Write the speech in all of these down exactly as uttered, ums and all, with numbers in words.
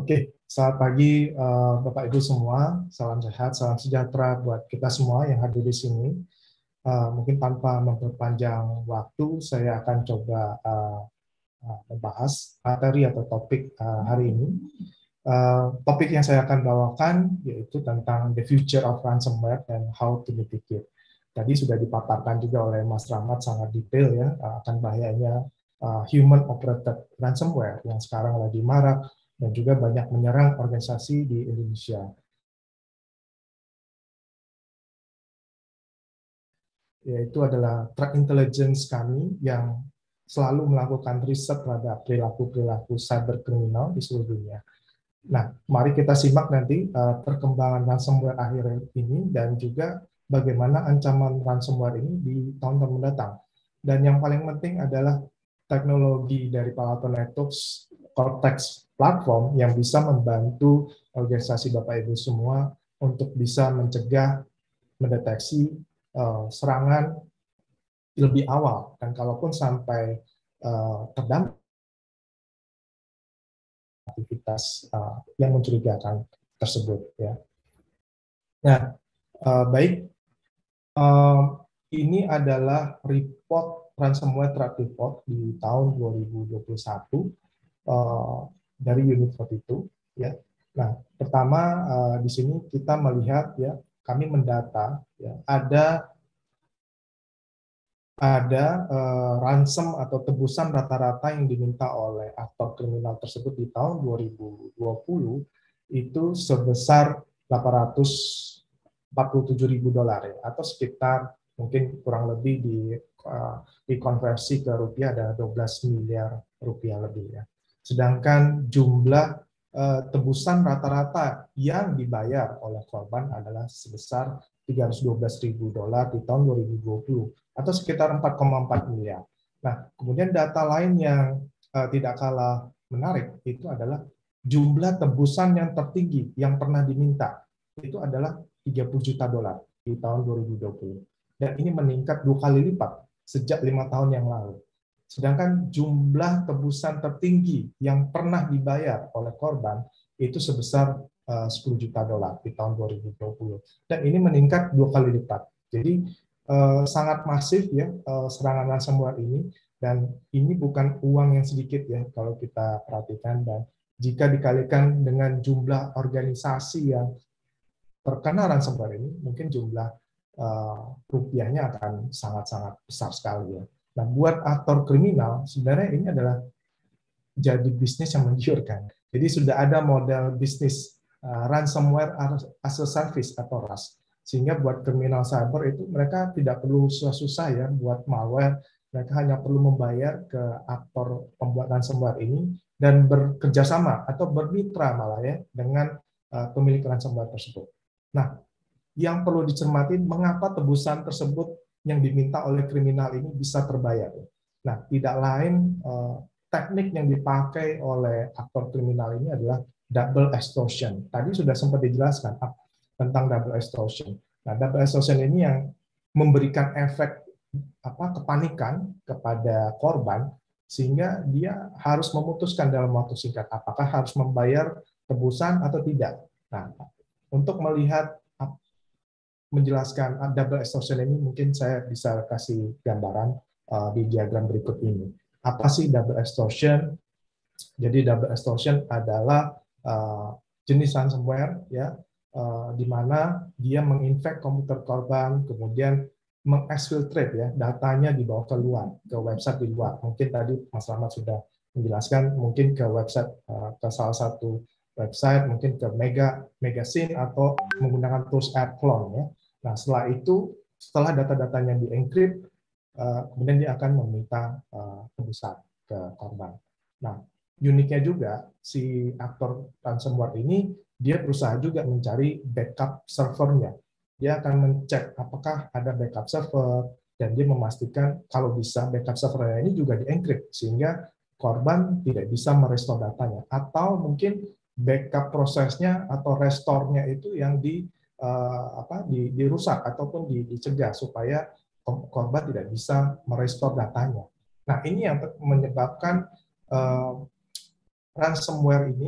Oke, selamat pagi uh, Bapak Ibu semua. Salam sehat, salam sejahtera buat kita semua yang hadir di sini. Uh, mungkin tanpa memperpanjang waktu, saya akan coba uh, uh, membahas materi atau topik uh, hari ini. Uh, topik yang saya akan bawakan yaitu tentang the future of ransomware and how to mitigate. Tadi sudah dipaparkan juga oleh Mas Rahmat sangat detail ya uh, akan bahayanya uh, human operated ransomware yang sekarang lagi marak dan juga banyak menyerang organisasi di Indonesia. Yaitu adalah threat intelligence kami yang selalu melakukan riset terhadap perilaku-perilaku cyber kriminal di seluruh dunia. Nah, mari kita simak nanti uh, perkembangan ransomware akhir ini dan juga bagaimana ancaman ransomware ini di tahun-tahun mendatang. Dan yang paling penting adalah teknologi dari Palo Alto Networks Cortex platform yang bisa membantu organisasi Bapak Ibu semua untuk bisa mencegah, mendeteksi uh, serangan lebih awal, dan kalaupun sampai uh, terdampak aktivitas uh, yang mencurigakan tersebut ya. Nah, uh, baik, uh, ini adalah report ransomware threat report di tahun dua ribu dua puluh satu uh, dari Unit empat puluh dua ya. Nah, pertama uh, di sini kita melihat ya, kami mendata ya, ada ada uh, ransom atau tebusan rata-rata yang diminta oleh aktor kriminal tersebut di tahun dua ribu dua puluh itu sebesar delapan ratus empat puluh tujuh ribu dolar ya, atau sekitar mungkin kurang lebih di uh, dikonversi ke rupiah ada dua belas miliar rupiah lebih ya. Sedangkan jumlah uh, tebusan rata-rata yang dibayar oleh korban adalah sebesar tiga ratus dua belas ribu dolar di tahun dua ribu dua puluh atau sekitar empat koma empat miliar. Nah, kemudian data lain yang uh, tidak kalah menarik itu adalah jumlah tebusan yang tertinggi yang pernah diminta itu adalah tiga puluh juta dolar di tahun dua ribu dua puluh. Dan ini meningkat dua kali lipat sejak lima tahun yang lalu. Sedangkan jumlah tebusan tertinggi yang pernah dibayar oleh korban itu sebesar uh, sepuluh juta dolar di tahun dua ribu dua puluh. Dan ini meningkat dua kali lipat. Jadi uh, sangat masif ya uh, serangan ransomware ini, dan ini bukan uang yang sedikit ya kalau kita perhatikan, dan jika dikalikan dengan jumlah organisasi yang terkena ransomware ini, mungkin jumlah uh, rupiahnya akan sangat-sangat besar sekali ya. Nah, buat aktor kriminal sebenarnya ini adalah jadi bisnis yang menggiurkan. Jadi sudah ada model bisnis uh, ransomware as a service atau R A S. Sehingga buat kriminal cyber itu mereka tidak perlu susah-susah ya buat malware, mereka hanya perlu membayar ke aktor pembuat ransomware ini dan bekerja sama atau bermitra malah ya dengan uh, pemilik ransomware tersebut. Nah, yang perlu dicermati mengapa tebusan tersebut yang diminta oleh kriminal ini bisa terbayar. Nah, tidak lain uh, teknik yang dipakai oleh aktor kriminal ini adalah double extortion. Tadi sudah sempat dijelaskan tentang double extortion. Nah, double extortion ini yang memberikan efek apa kepanikan kepada korban sehingga dia harus memutuskan dalam waktu singkat apakah harus membayar tebusan atau tidak. Nah, untuk melihat menjelaskan double extortion ini mungkin saya bisa kasih gambaran uh, di diagram berikut ini. Apa sih double extortion? Jadi double extortion adalah uh, jenis ransomware ya, uh, di mana dia menginfek komputer korban, kemudian mengexfiltrate ya datanya dibawa ke luar, ke website di luar. Mungkin tadi Mas Rahmat sudah menjelaskan, mungkin ke website uh, ke salah satu website, mungkin ke Mega Megazine atau menggunakan tools AirClone ya. Nah, setelah itu, setelah data-datanya di-encrypt, uh, kemudian dia akan meminta uh, tebusan ke korban. Nah, uniknya juga, si aktor ransomware ini, dia berusaha juga mencari backup servernya. Dia akan mencek apakah ada backup server, dan dia memastikan kalau bisa backup servernya ini juga di-encrypt, sehingga korban tidak bisa merestore datanya. Atau mungkin backup prosesnya atau restore-nya itu yang di Uh, apa di, dirusak ataupun di, dicegah supaya korban tidak bisa merestore datanya. Nah, ini yang menyebabkan uh, ransomware ini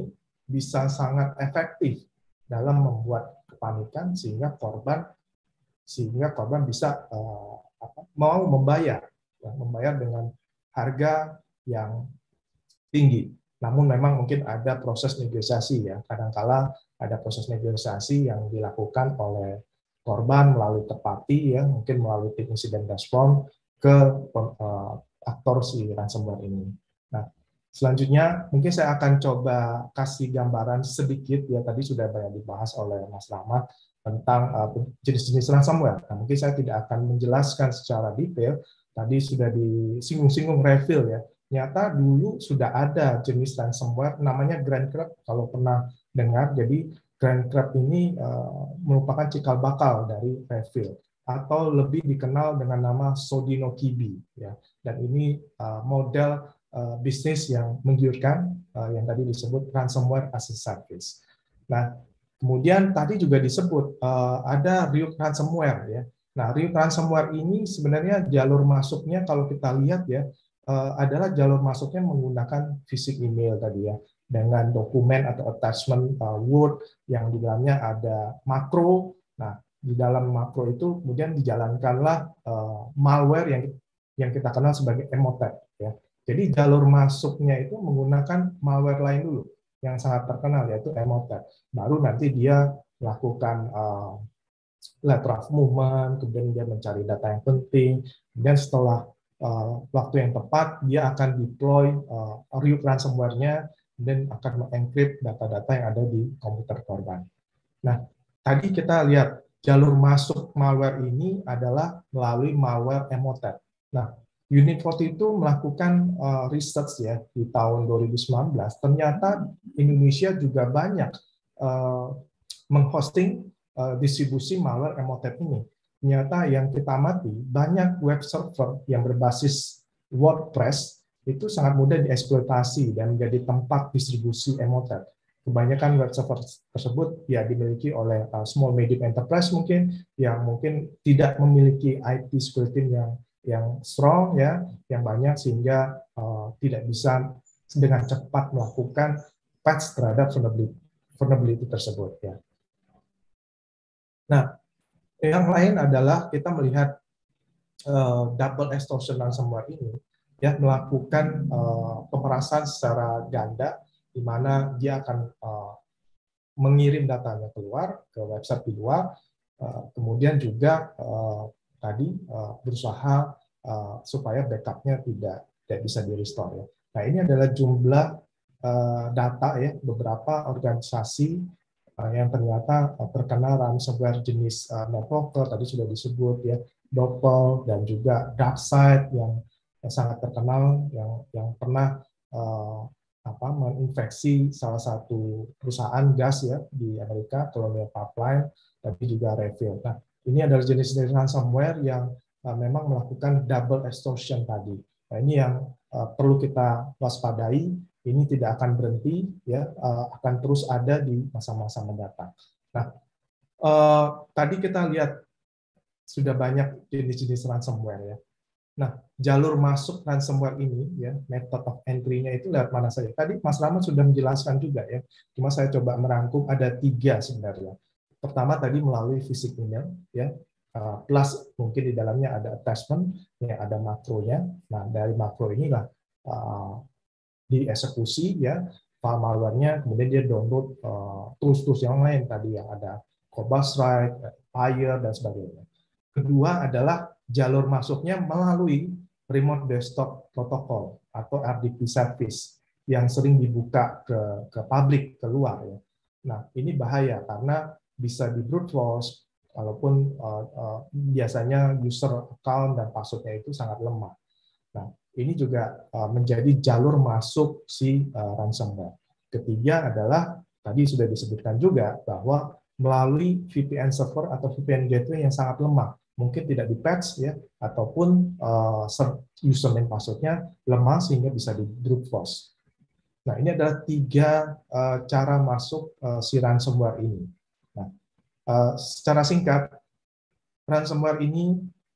bisa sangat efektif dalam membuat kepanikan sehingga korban sehingga korban bisa uh, apa, mau membayar, ya, membayar dengan harga yang tinggi. Namun memang mungkin ada proses negosiasi ya. Kadangkala ada proses negosiasi yang dilakukan oleh korban melalui third party ya, mungkin melalui tim incident response ke uh, aktor si ransomware ini. Nah, selanjutnya mungkin saya akan coba kasih gambaran sedikit ya, tadi sudah banyak dibahas oleh Mas Rahmat tentang uh, jenis-jenis ransomware. Nah, mungkin saya tidak akan menjelaskan secara detail, tadi sudah disinggung-singgung Reveal ya. Ternyata dulu sudah ada jenis ransomware namanya GrandCrab, kalau pernah dengar. Jadi GrandCrab ini uh, merupakan cikal bakal dari Reveal atau lebih dikenal dengan nama Sodinokibi ya. Dan ini uh, model uh, bisnis yang menggiurkan uh, yang tadi disebut ransomware as a service. Nah, kemudian tadi juga disebut uh, ada Ryuk ransomware ya. Nah, Ryuk ransomware ini sebenarnya jalur masuknya kalau kita lihat ya, Uh, adalah jalur masuknya menggunakan phishing email tadi ya, dengan dokumen atau attachment uh, Word yang di dalamnya ada makro. Nah, di dalam makro itu kemudian dijalankanlah uh, malware yang yang kita kenal sebagai Emotet ya. Jadi jalur masuknya itu menggunakan malware lain dulu yang sangat terkenal yaitu Emotet. Baru nanti dia melakukan uh, lateral movement, kemudian dia mencari data yang penting, dan setelah Uh, waktu yang tepat, dia akan deploy uh, Ryuk ransomware-nya dan akan mengencrypt data-data yang ada di komputer korban. Nah, tadi kita lihat jalur masuk malware ini adalah melalui malware Emotet. Nah, Unifort itu melakukan uh, research ya di tahun dua ribu sembilan belas. Ternyata Indonesia juga banyak uh, menghosting uh, distribusi malware Emotet ini. Ternyata yang kita amati, banyak web server yang berbasis WordPress itu sangat mudah dieksploitasi dan menjadi tempat distribusi Emotet. Kebanyakan web server tersebut ya dimiliki oleh uh, small medium enterprise mungkin yang mungkin tidak memiliki I T security yang yang strong ya, yang banyak sehingga uh, tidak bisa dengan cepat melakukan patch terhadap vulnerability, vulnerability tersebut ya. Nah, yang lain adalah kita melihat uh, double extortion ransomware ini ya melakukan uh, pemerasan secara ganda di mana dia akan uh, mengirim datanya keluar ke website di luar, uh, kemudian juga uh, tadi uh, berusaha uh, supaya backupnya tidak tidak bisa di restore ya. Nah, ini adalah jumlah uh, data ya beberapa organisasi yang ternyata terkena ransomware jenis uh, NetWalker, tadi sudah disebut ya, Doppel, dan juga DarkSide yang, yang sangat terkenal, yang yang pernah uh, apa menginfeksi salah satu perusahaan gas ya di Amerika, Colonial Pipeline, tapi juga Reveal. Nah, ini adalah jenis-jenis ransomware yang uh, memang melakukan double extortion tadi. Nah, ini yang uh, perlu kita waspadai. Ini tidak akan berhenti, ya akan terus ada di masa-masa mendatang. Nah, eh, tadi kita lihat sudah banyak jenis-jenis ransomware ya. Nah, jalur masuk ransomware ini, ya method of entry-nya itu lewat mana saja. Tadi Mas Rahmat sudah menjelaskan juga ya. Cuma saya coba merangkum ada tiga sebenarnya. Pertama tadi melalui phishing email, ya. Plus mungkin di dalamnya ada attachment, ya ada makronya. Nah, dari makro inilah uh, dieksekusi ya file malware-nya, kemudian dia download uh, tools-tools yang lain tadi yang ada Cobalt Strike, Fire dan sebagainya. Kedua adalah jalur masuknya melalui Remote Desktop Protocol atau R D P service yang sering dibuka ke ke publik keluar ya. Nah, ini bahaya karena bisa di brute force walaupun uh, uh, biasanya user account dan password-nya itu sangat lemah. Nah, ini juga uh, menjadi jalur masuk si uh, ransomware. Ketiga adalah tadi sudah disebutkan juga bahwa melalui V P N server atau V P N gateway yang sangat lemah, mungkin tidak di-patch ya, ataupun uh, username password-nya lemah sehingga bisa di brute force. Nah, ini adalah tiga uh, cara masuk uh, si ransomware ini. Nah, uh, secara singkat, ransomware ini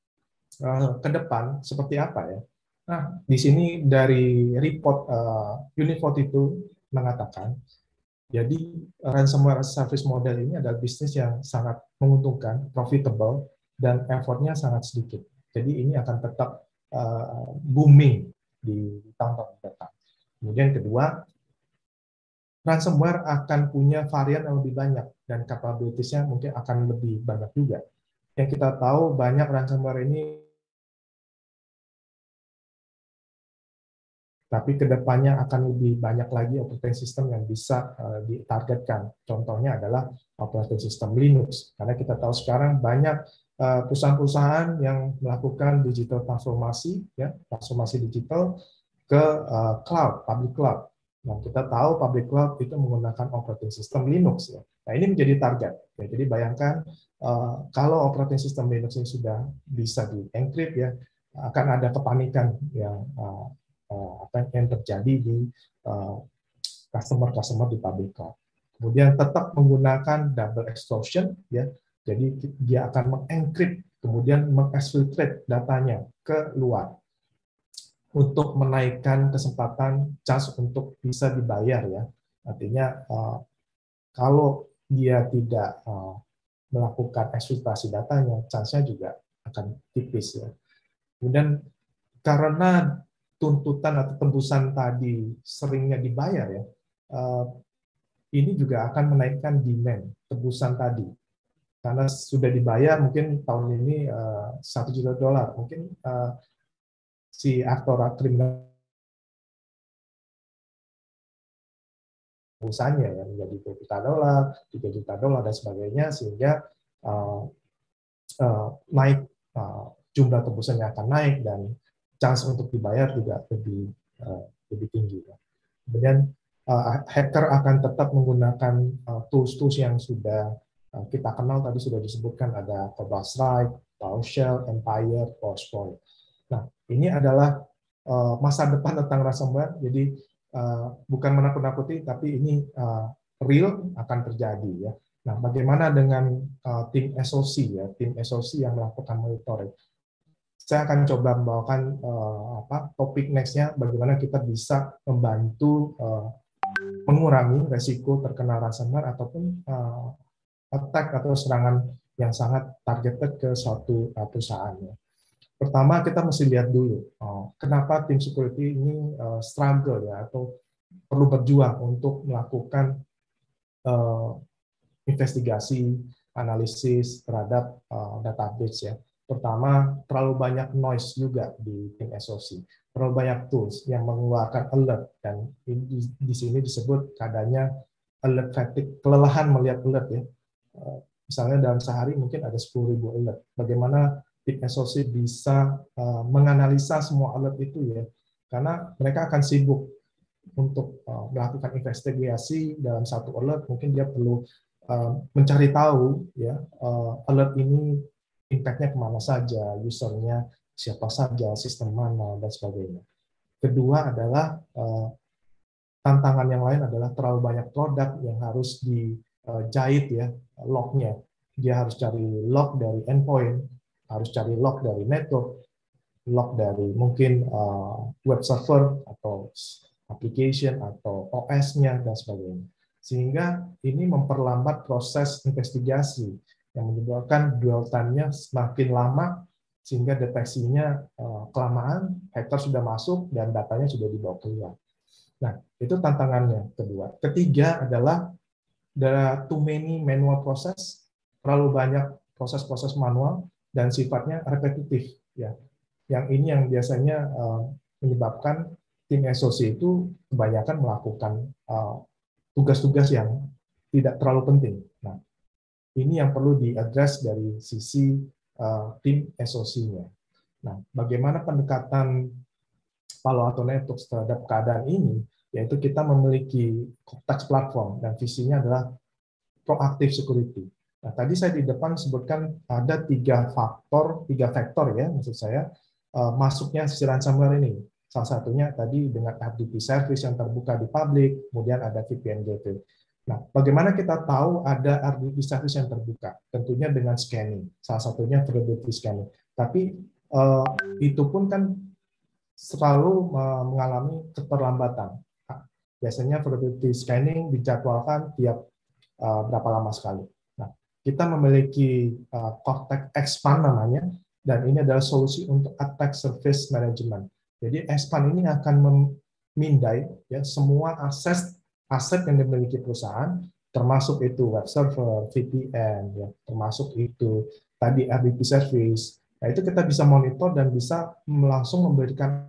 uh, ke depan seperti apa ya? Nah, di sini dari report uh, Unifort itu mengatakan Jadi ransomware service model ini adalah bisnis yang sangat menguntungkan, profitable, dan effortnya sangat sedikit. Jadi ini akan tetap uh, booming di tahun-tahun mendatang. Kemudian kedua, ransomware akan punya varian yang lebih banyak dan capabilities-nya mungkin akan lebih banyak juga. Yang kita tahu banyak ransomware ini, tapi kedepannya akan lebih banyak lagi operating system yang bisa uh, ditargetkan. Contohnya adalah operating system Linux, karena kita tahu sekarang banyak uh, perusahaan-perusahaan yang melakukan digital transformasi, ya, transformasi digital ke uh, cloud, public cloud. Nah, kita tahu public cloud itu menggunakan operating system Linux. Ya. Nah, ini menjadi target. Ya, jadi bayangkan uh, kalau operating system Linux ini sudah bisa di-encrypt, ya, akan ada kepanikan yang uh, uh, apa yang terjadi di uh, customer-customer di public cloud. Kemudian tetap menggunakan double extortion, ya. Jadi dia akan mengencrypt, kemudian mengexfiltrate datanya ke luar untuk menaikkan kesempatan chance untuk bisa dibayar, ya. Artinya uh, kalau dia tidak uh, melakukan eksfiltrasi datanya, chance-nya juga akan tipis, ya. Kemudian karena tuntutan atau tembusan tadi seringnya dibayar, ya, uh, ini juga akan menaikkan demand tebusan tadi. Karena sudah dibayar mungkin tahun ini uh, satu juta dolar, mungkin uh, si aktor kriminal usahanya ya menjadi dua juta dolar, tiga juta dolar dan sebagainya, sehingga uh, uh, naik uh, jumlah tebusannya akan naik dan chance untuk dibayar juga lebih uh, lebih tinggi. Kemudian uh, hacker akan tetap menggunakan uh, tools-tools yang sudah uh, kita kenal, tadi sudah disebutkan ada Cobalt Strike, PowerShell, Empire, Forcepoint. Nah, ini adalah uh, masa depan tentang ransomware. Jadi uh, bukan menakut-nakuti, tapi ini uh, real akan terjadi, ya. Nah, bagaimana dengan uh, tim S O C, ya, tim S O C yang melakukan monitoring? Saya akan coba membawakan uh, apa topik nextnya, bagaimana kita bisa membantu uh, mengurangi resiko terkena ransomware ataupun uh, attack atau serangan yang sangat targeted ke suatu uh, perusahaan. Pertama, kita mesti lihat dulu uh, kenapa tim security ini uh, struggle, ya, atau perlu berjuang untuk melakukan uh, investigasi, analisis terhadap uh, database, ya. Pertama, terlalu banyak noise juga di tim S O C, terlalu banyak tools yang mengeluarkan alert, dan di, di sini disebut adanya alert fatigue, kelelahan melihat alert, ya. Uh, misalnya dalam sehari mungkin ada sepuluh ribu alert. Bagaimana tim S O C bisa uh, menganalisa semua alert itu, ya? Karena mereka akan sibuk untuk uh, melakukan investigasi dalam satu alert, mungkin dia perlu uh, mencari tahu, ya, uh, alert ini impact-nya kemana saja, usernya siapa saja, sistem mana, dan sebagainya. Kedua adalah uh, tantangan yang lain adalah terlalu banyak produk yang harus dijahit, ya, lognya. Dia harus cari log dari endpoint, harus cari log dari network, log dari mungkin uh, web server atau application atau O S-nya dan sebagainya. Sehingga ini memperlambat proses investigasi yang menyebabkan dwell time-nya semakin lama, sehingga deteksinya uh, kelamaan, hacker sudah masuk dan datanya sudah dibawa keluar. Nah, itu tantangannya kedua. Ketiga adalah the too many manual process, terlalu banyak proses-proses manual dan sifatnya repetitif, ya. Yang ini yang biasanya uh, menyebabkan tim S O C itu kebanyakan melakukan tugas-tugas uh, yang tidak terlalu penting. Nah, ini yang perlu diadres dari sisi uh, tim S O C-nya. Nah, bagaimana pendekatan Palo Alto Networks terhadap keadaan ini, yaitu kita memiliki Cortex platform dan visinya adalah proactive security. Nah, tadi saya di depan sebutkan ada tiga faktor, tiga faktor, ya, maksud saya uh, masuknya si ransomware ini. Salah satunya tadi dengan R D P service yang terbuka di publik, kemudian ada V P N gateway. Nah, bagaimana kita tahu ada R D P service yang terbuka? Tentunya dengan scanning. Salah satunya vulnerability scanning. Tapi uh, itu pun kan selalu uh, mengalami keterlambatan. Biasanya vulnerability scanning dijadwalkan tiap uh, berapa lama sekali. Nah, kita memiliki uh, Cortex Expand namanya, dan ini adalah solusi untuk attack surface management. Jadi Expand ini akan memindai ya semua aset aset yang dimiliki perusahaan, termasuk itu web server, V P N, ya, termasuk itu tadi R D P service. Nah, itu kita bisa monitor dan bisa langsung memberikan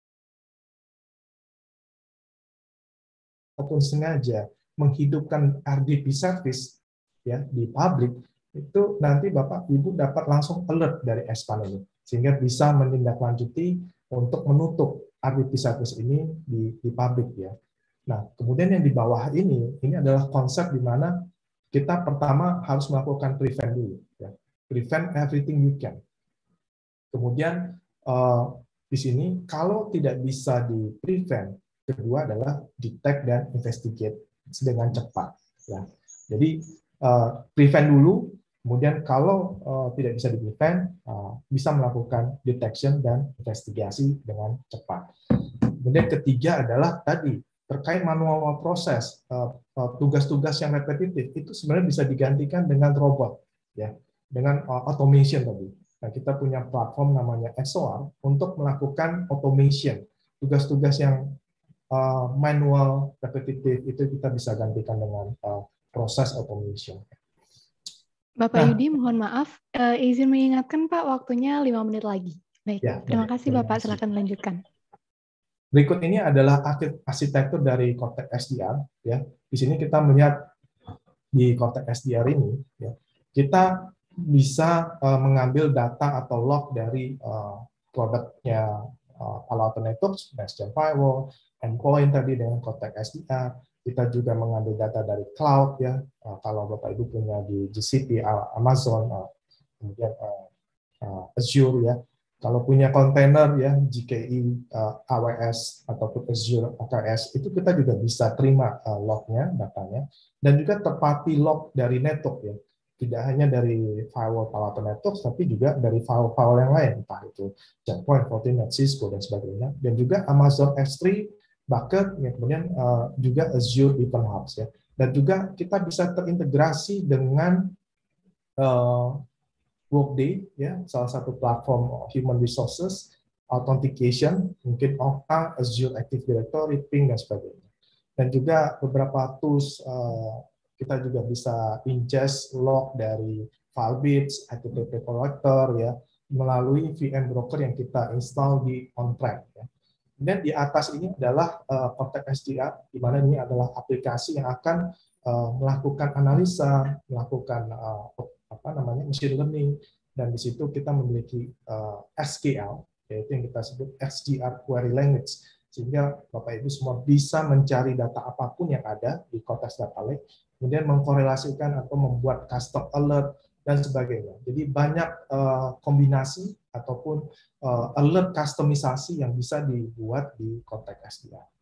ataupun sengaja menghidupkan R D P service ya di publik, itu nanti Bapak Ibu dapat langsung alert dari Expand ini, sehingga bisa menindaklanjuti untuk menutup R D P service ini di, di publik ya. Nah, kemudian yang di bawah ini, ini adalah konsep di mana kita pertama harus melakukan prevent dulu ya. Prevent everything you can. Kemudian uh, di sini kalau tidak bisa di prevent, kedua adalah detect dan investigate dengan cepat. Ya. Jadi uh, prevent dulu, kemudian kalau uh, tidak bisa di prevent, uh, bisa melakukan detection dan investigasi dengan cepat. Kemudian ketiga adalah tadi terkait manual proses, tugas-tugas uh, uh, yang repetitif itu sebenarnya bisa digantikan dengan robot, ya, dengan uh, automation tadi. Nah, kita punya platform namanya X O R untuk melakukan automation. Tugas-tugas yang uh, manual, repetitif, itu kita bisa gantikan dengan uh, proses automation. Bapak nah, Yudi, mohon maaf, uh, izin mengingatkan Pak, waktunya lima menit lagi. Baik, ya, terima kasih terima Bapak, kasih. Silakan melanjutkan. Berikut ini adalah arsitektur dari Cortex S D R. Ya. Di sini kita melihat di Cortex S D R ini, ya, kita bisa uh, mengambil data atau log dari uh, produknya uh, Palo Alto Networks, Next-Gen Firewall, endpoint tadi dengan Cortex S D R. Kita juga mengambil data dari cloud, ya. Uh, kalau Bapak Ibu punya di G C P, uh, Amazon, uh, kemudian uh, uh, Azure, ya. Kalau punya kontainer, ya, G K I, uh, A W S ataupun Azure A K S, itu kita juga bisa terima uh, lognya, datanya, dan juga terpati log dari network, ya. Tidak hanya dari firewall Palo Alto Networks, tapi juga dari firewall yang lain, entah itu Checkpoint, Fortinet, Cisco, dan sebagainya, dan juga Amazon S tiga, Bucket, ya, kemudian uh, juga Azure Event Hubs, ya. Dan juga kita bisa terintegrasi dengan uh, Workday, ya, salah satu platform human resources, authentication, mungkin Okta, Azure Active Directory, Ping, dan sebagainya. Dan juga beberapa tools, uh, kita juga bisa ingest log dari Firebase, H T T P Collector, ya, melalui V M broker yang kita install di on-prem. Ya. Dan di atas ini adalah uh, Cortex S D R, di mana ini adalah aplikasi yang akan uh, melakukan analisa, melakukan uh, apa namanya machine learning, dan di situ kita memiliki uh, S Q L, yaitu yang kita sebut S D R Query Language, sehingga Bapak Ibu semua bisa mencari data apapun yang ada di Cortex Data Lake, kemudian mengkorelasikan atau membuat custom alert dan sebagainya. Jadi banyak uh, kombinasi ataupun uh, alert customisasi yang bisa dibuat di Cortex S D R.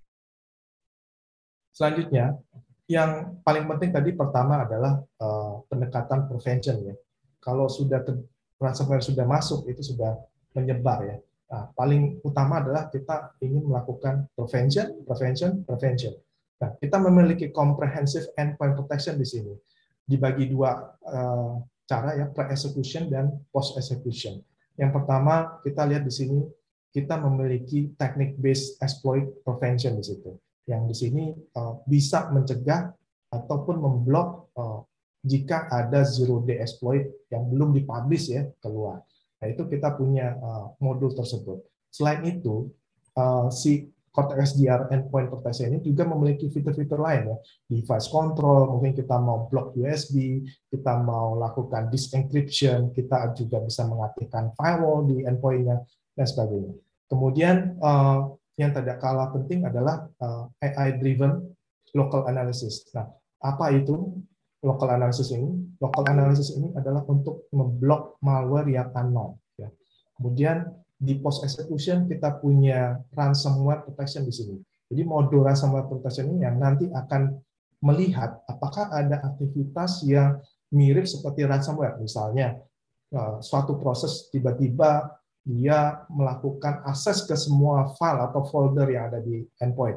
Selanjutnya, yang paling penting tadi pertama adalah uh, pendekatan prevention, ya. Kalau sudah ransomware sudah masuk, itu sudah menyebar, ya. Nah, paling utama adalah kita ingin melakukan prevention, prevention, prevention. Nah, kita memiliki comprehensive endpoint protection di sini, dibagi dua uh, cara, ya, pre-execution dan post-execution. Yang pertama kita lihat di sini, kita memiliki technique based exploit prevention di situ, yang di sini uh, bisa mencegah ataupun memblok uh, jika ada zero day exploit yang belum dipublish, ya, keluar. Nah, itu kita punya uh, modul tersebut. Selain itu, uh, si Cortex S D R endpoint protection ini juga memiliki fitur-fitur lain, ya, device control, mungkin kita mau blok U S B, kita mau lakukan disk encryption, kita juga bisa mengaktifkan firewall di endpoint-nya, dan sebagainya. Kemudian uh, yang tidak kalah penting adalah uh, A I-driven local analysis. Nah, apa itu local analysis ini? Local analysis ini adalah untuk memblok malware yang unknown. Ya. Kemudian di post execution kita punya ransomware protection di sini. Jadi modul ransomware protection ini yang nanti akan melihat apakah ada aktivitas yang mirip seperti ransomware. Misalnya uh, suatu proses tiba-tiba dia melakukan akses ke semua file atau folder yang ada di endpoint.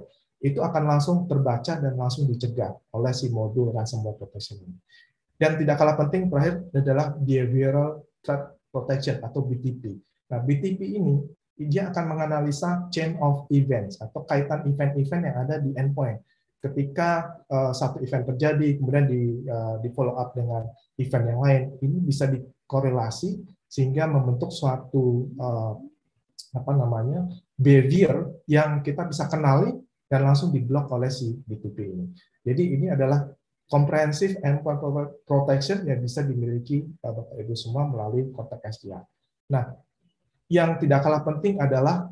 itu akan langsung terbaca dan langsung dicegah oleh si modul ransomware protection ini. Dan tidak kalah penting terakhir adalah behavioral threat protection atau B T P. Nah, B T P ini dia akan menganalisa chain of events atau kaitan event-event yang ada di endpoint. Ketika uh, satu event terjadi, kemudian di, uh, di follow up dengan event yang lain, ini bisa dikorelasi sehingga membentuk suatu uh, apa namanya behavior yang kita bisa kenali dan langsung diblok oleh si B T P ini. Jadi ini adalah comprehensive endpoint protection yang bisa dimiliki Bapak Ibu semua melalui Cortex S D R. Nah, yang tidak kalah penting adalah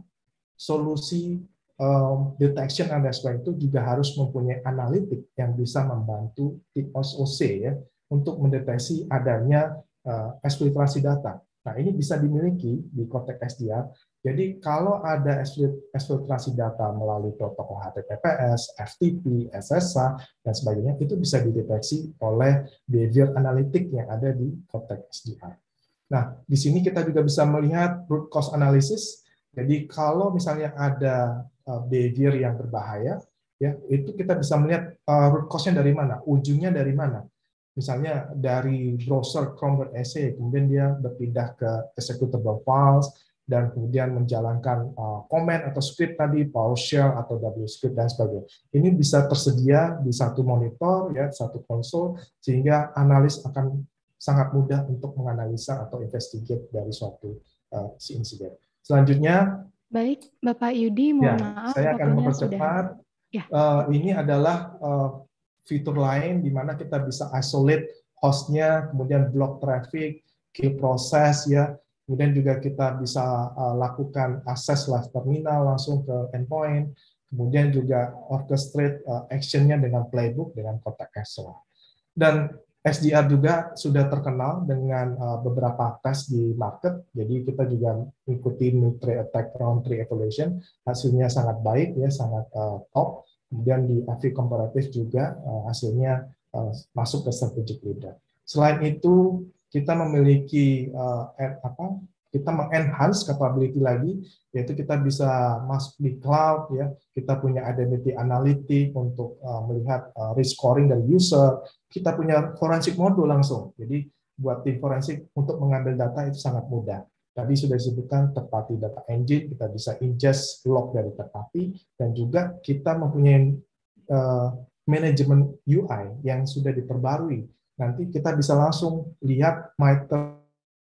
solusi um, detection and response itu juga harus mempunyai analitik yang bisa membantu tim O C ya untuk mendeteksi adanya uh, eksfiltrasi data. Nah, ini bisa dimiliki di Cortex S D R. Jadi kalau ada eksfiltrasi data melalui protokol H T T P S, F T P, S S H, dan sebagainya, itu bisa dideteksi oleh behavior analytic yang ada di Cortex S D R. Nah, di sini kita juga bisa melihat root cause analysis. Jadi kalau misalnya ada behavior yang berbahaya, ya itu kita bisa melihat root cause-nya dari mana, ujungnya dari mana. Misalnya dari browser Chrome.exe, kemudian dia berpindah ke executable files, dan kemudian menjalankan uh, command atau script tadi, PowerShell atau W script dan sebagainya. Ini bisa tersedia di satu monitor, ya, satu konsol, sehingga analis akan sangat mudah untuk menganalisa atau investigate dari suatu uh, si insiden. Selanjutnya, baik, Bapak Yudi, mohon ya, maaf, saya akan mempercepat. Ya. Uh, ini adalah uh, fitur lain di mana kita bisa isolate hostnya, kemudian block traffic, kill proses, ya. Kemudian juga kita bisa uh, lakukan akses live terminal langsung ke endpoint. Kemudian juga orchestrate uh, action-nya dengan playbook dengan Cortex S D R. Dan S D R juga sudah terkenal dengan uh, beberapa tes di market. Jadi kita juga mengikuti Mitre Attack Round three Evaluation. Hasilnya sangat baik, ya, sangat uh, top. Kemudian di A V I Comparative juga uh, hasilnya uh, masuk ke strategic leader. Selain itu, kita memiliki uh, apa? Kita mengenhance capability lagi, yaitu kita bisa masuk di cloud, ya. Kita punya identity analytic untuk uh, melihat uh, risk scoring dari user. Kita punya forensik modul langsung. Jadi buat tim forensik untuk mengambil data itu sangat mudah. Tadi sudah disebutkan third party data engine, kita bisa ingest log dari third party, dan juga kita mempunyai uh, manajemen U I yang sudah diperbarui. Nanti kita bisa langsung lihat MITRE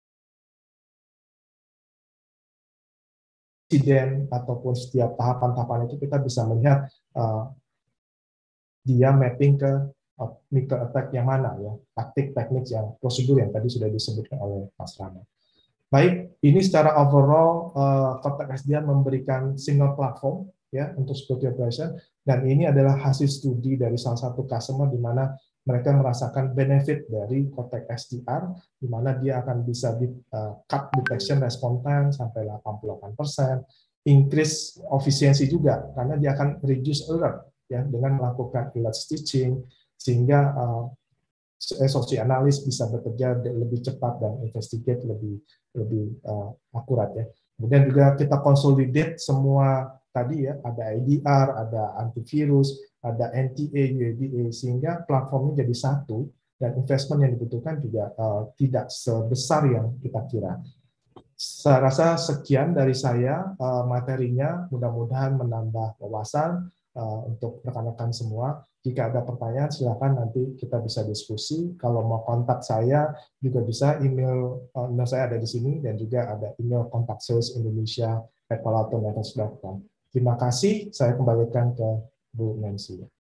insiden ataupun setiap tahapan-tahapan itu kita bisa melihat uh, dia mapping ke uh, micro attack yang mana, ya, taktik, teknik, yang prosedur yang tadi sudah disebutkan oleh Mas Rama. Baik, ini secara overall uh, Cortex S D R memberikan single platform, ya, untuk security operation, dan ini adalah hasil studi dari salah satu customer di mana mereka merasakan benefit dari Cortex S D R, di mana dia akan bisa di, uh, cut detection response time sampai delapan puluh delapan persen, increase efisiensi juga, karena dia akan reduce alert, ya, dengan melakukan alert stitching, sehingga uh, S O C analis bisa bekerja lebih cepat dan investigate lebih lebih uh, akurat, ya. Kemudian juga kita consolidate semua tadi, ya, ada I D R, ada antivirus, ada N T A, U A B A, sehingga platformnya jadi satu dan investment yang dibutuhkan juga uh, tidak sebesar yang kita kira. Saya rasa sekian dari saya uh, materinya, mudah-mudahan menambah wawasan uh, untuk rekan-rekan semua. Jika ada pertanyaan, silakan nanti kita bisa diskusi. Kalau mau kontak saya juga bisa, email, uh, email saya ada di sini, dan juga ada email kontak sales indonesia at palo alto networks dot com. Terima kasih, saya kembalikan ke Bu Nancy.